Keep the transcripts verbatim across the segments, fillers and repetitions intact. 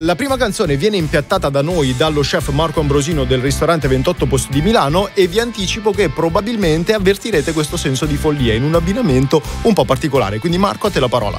La prima canzone viene impiattata da noi dallo chef Marco Ambrosino del ristorante ventotto Posti di Milano e vi anticipo che probabilmente avvertirete questo senso di follia in un abbinamento un po' particolare. Quindi Marco, a te la parola.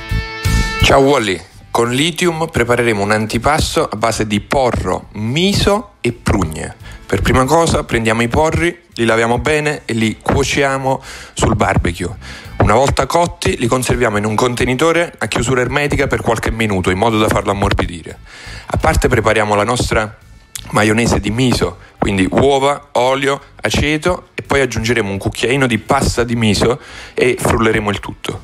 Ciao Wally, con Lithium prepareremo un antipasto a base di porro, miso e prugne. Per prima cosa prendiamo i porri, li laviamo bene e li cuociamo sul barbecue. Una volta cotti li conserviamo in un contenitore a chiusura ermetica per qualche minuto in modo da farlo ammorbidire. A parte prepariamo la nostra maionese di miso, quindi uova, olio, aceto e poi aggiungeremo un cucchiaino di pasta di miso e frulleremo il tutto.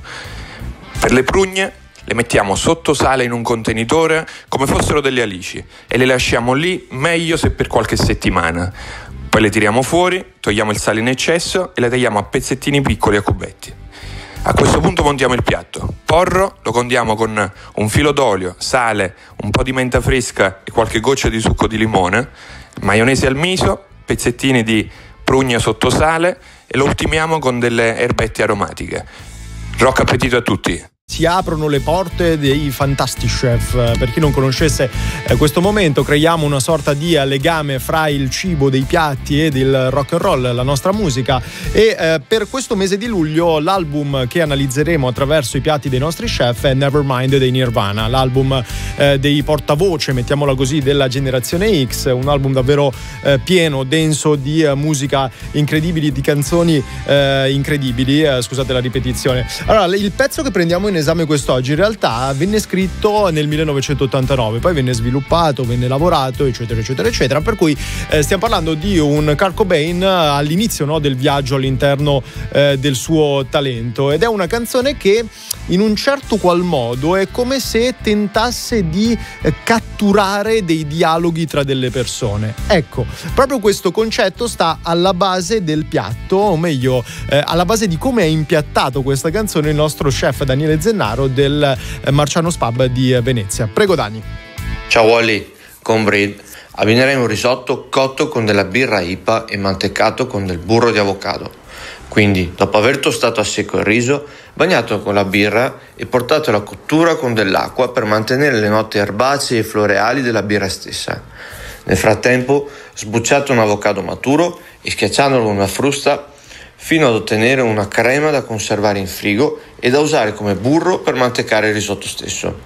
Per le prugne le mettiamo sotto sale in un contenitore come fossero delle alici e le lasciamo lì meglio se per qualche settimana. Poi le tiriamo fuori, togliamo il sale in eccesso e le tagliamo a pezzettini piccoli a cubetti. A questo punto montiamo il piatto. Porro lo condiamo con un filo d'olio, sale, un po' di menta fresca e qualche goccia di succo di limone, maionese al miso, pezzettini di prugna sotto sale e lo ultimiamo con delle erbette aromatiche. Rocca appetito a tutti! Si aprono le porte dei Fantastic Chef. Per chi non conoscesse eh, questo momento, creiamo una sorta di legame fra il cibo dei piatti ed il rock and roll, la nostra musica, e eh, per questo mese di luglio l'album che analizzeremo attraverso i piatti dei nostri chef è Nevermind dei Nirvana, l'album eh, dei portavoce, mettiamola così, della generazione X, un album davvero eh, pieno, denso di eh, musica incredibili, di canzoni eh, incredibili, eh, scusate la ripetizione. Allora, il pezzo che prendiamo in esame quest'oggi in realtà venne scritto nel millenovecentottantanove, poi venne sviluppato, venne lavorato, eccetera eccetera eccetera, per cui eh, stiamo parlando di un Kurt Cobain all'inizio, no, del viaggio all'interno eh, del suo talento, ed è una canzone che in un certo qual modo è come se tentasse di eh, catturare dei dialoghi tra delle persone. Ecco, proprio questo concetto sta alla base del piatto, o meglio eh, alla base di come ha impiattato questa canzone il nostro chef Daniele Zennaro del Marciano's Pub di Venezia. Prego Dani. Ciao Wally, con Breed abbineremo un risotto cotto con della birra I P A e mantecato con del burro di avocado. Quindi, dopo aver tostato a secco il riso, bagnato con la birra e portato alla cottura con dell'acqua per mantenere le note erbacee e floreali della birra stessa. Nel frattempo, sbucciato un avocado maturo e schiacciandolo con una frusta fino ad ottenere una crema da conservare in frigo e da usare come burro per mantecare il risotto stesso.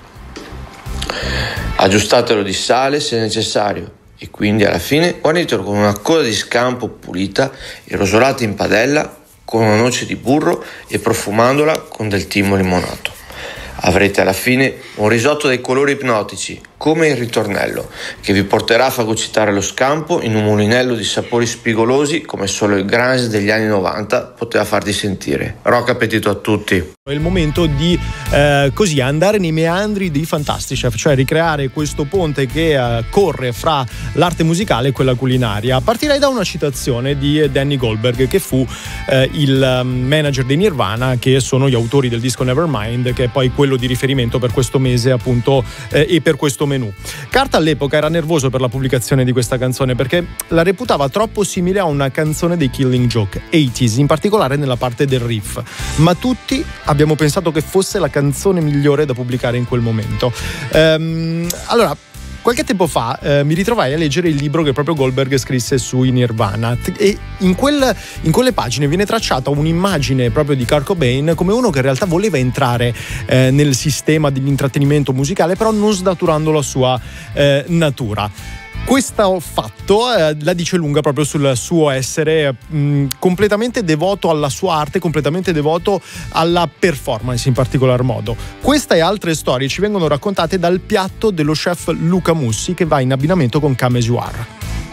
Aggiustatelo di sale se necessario e quindi alla fine guarnitelo con una coda di scampo pulita e rosolata in padella con una noce di burro e profumandola con del timo limonato. Avrete alla fine un risotto dai colori ipnotici, come il ritornello, che vi porterà a fagocitare lo scampo in un mulinello di sapori spigolosi come solo il grunge degli anni novanta poteva farti sentire. Rocca appetito a tutti! È il momento di eh, così andare nei meandri dei Fantastic Chef, cioè ricreare questo ponte che eh, corre fra l'arte musicale e quella culinaria. Partirei da una citazione di Danny Goldberg, che fu eh, il manager dei Nirvana, che sono gli autori del disco Nevermind, che è poi quello di riferimento per questo mese appunto eh, e per questo menù. Kurt all'epoca era nervoso per la pubblicazione di questa canzone perché la reputava troppo simile a una canzone dei Killing Joke, ottanta, in particolare nella parte del riff, ma tutti abbiamo pensato che fosse la canzone migliore da pubblicare in quel momento. Ehm, allora qualche tempo fa eh, mi ritrovai a leggere il libro che proprio Goldberg scrisse sui Nirvana, e in, quel, in quelle pagine viene tracciata un'immagine proprio di Kurt Cobain come uno che in realtà voleva entrare eh, nel sistema dell'intrattenimento musicale, però non snaturando la sua eh, natura. Questo fatto eh, la dice lunga proprio sul suo essere mh, completamente devoto alla sua arte, completamente devoto alla performance in particolar modo. Questa e altre storie ci vengono raccontate dal piatto dello chef Luca Mussi, che va in abbinamento con Come As You Are.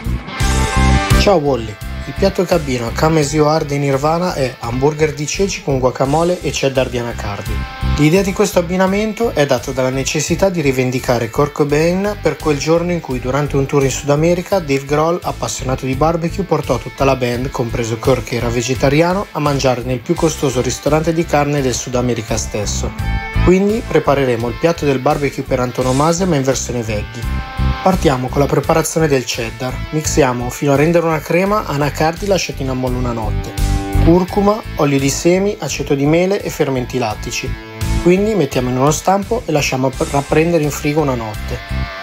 Ciao Wally, il piatto che abbino a Come As You Are dei Nirvana è hamburger di ceci con guacamole e cheddar di anacardi. L'idea di questo abbinamento è data dalla necessità di rivendicare Kurt Cobain per quel giorno in cui, durante un tour in Sud America, Dave Grohl, appassionato di barbecue, portò tutta la band, compreso Kurt che era vegetariano, a mangiare nel più costoso ristorante di carne del Sud America stesso. Quindi prepareremo il piatto del barbecue per antonomasia, ma in versione veggie. Partiamo con la preparazione del cheddar. Mixiamo fino a rendere una crema anacardi lasciati in ammollo una notte. Curcuma, olio di semi, aceto di mele e fermenti lattici. Quindi mettiamo in uno stampo e lasciamo rapprendere in frigo una notte.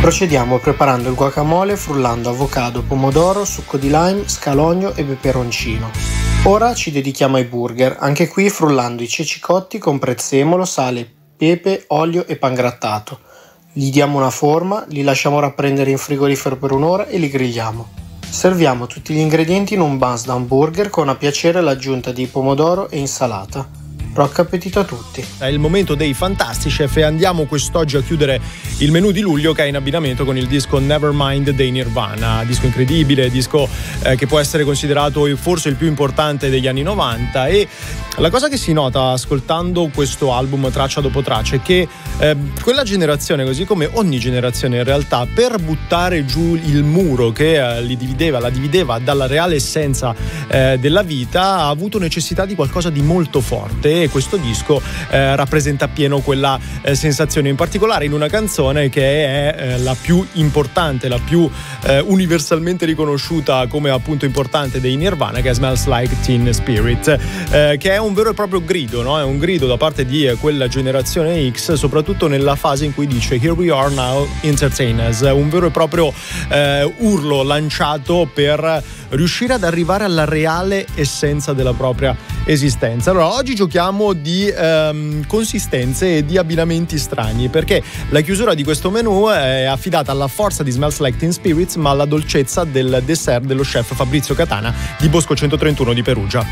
Procediamo preparando il guacamole frullando avocado, pomodoro, succo di lime, scalogno e peperoncino. Ora ci dedichiamo ai burger, anche qui frullando i ceci cotti con prezzemolo, sale, pepe, olio e pangrattato. Gli diamo una forma, li lasciamo rapprendere in frigorifero per un'ora e li grigliamo. Serviamo tutti gli ingredienti in un buns da hamburger con a piacere l'aggiunta di pomodoro e insalata. Rocca appetito a tutti. È il momento dei Fantastichef e andiamo quest'oggi a chiudere il menù di luglio, che è in abbinamento con il disco Nevermind dei Nirvana, disco incredibile, disco eh, che può essere considerato forse il più importante degli anni novanta. E la cosa che si nota ascoltando questo album traccia dopo traccia è che eh, quella generazione, così come ogni generazione in realtà, per buttare giù il muro che eh, li divideva, la divideva dalla reale essenza eh, della vita, ha avuto necessità di qualcosa di molto forte. E questo disco eh, rappresenta appieno quella eh, sensazione, in particolare in una canzone che è eh, la più importante, la più eh, universalmente riconosciuta come appunto importante dei Nirvana, che è Smells Like Teen Spirit, eh, che è un vero e proprio grido, no? È un grido da parte di eh, quella generazione X, soprattutto nella fase in cui dice Here we are now, entertainers, un vero e proprio eh, urlo lanciato per riuscire ad arrivare alla reale essenza della propria esistenza. Allora, oggi giochiamo di ehm, consistenze e di abbinamenti strani, perché la chiusura di questo menù è affidata alla forza di Smells Like Teen Spirits, ma alla dolcezza del dessert dello chef Fabrizio Catana di Bosco centotrentuno di Perugia.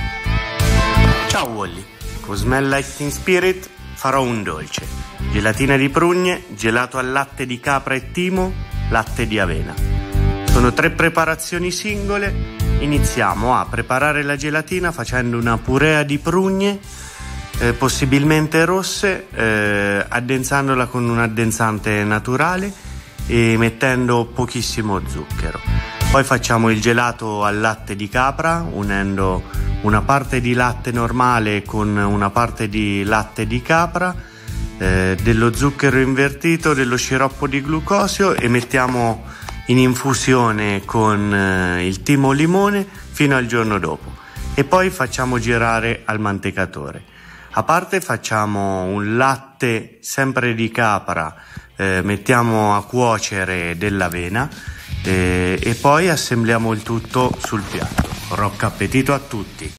Ciao Wally, con Smell Like Teen Spirit farò un dolce: gelatina di prugne, gelato al latte di capra e timo, latte di avena. Sono tre preparazioni singole. Iniziamo a preparare la gelatina facendo una purea di prugne, eh, possibilmente rosse, eh, addensandola con un addensante naturale e mettendo pochissimo zucchero. Poi facciamo il gelato al latte di capra, unendo una parte di latte normale con una parte di latte di capra, eh, dello zucchero invertito, dello sciroppo di glucosio, e mettiamo in infusione con eh, il timo limone fino al giorno dopo, e poi facciamo girare al mantecatore. A parte facciamo un latte sempre di capra, eh, mettiamo a cuocere dell'avena eh, e poi assembliamo il tutto sul piatto. Rocca appetito a tutti!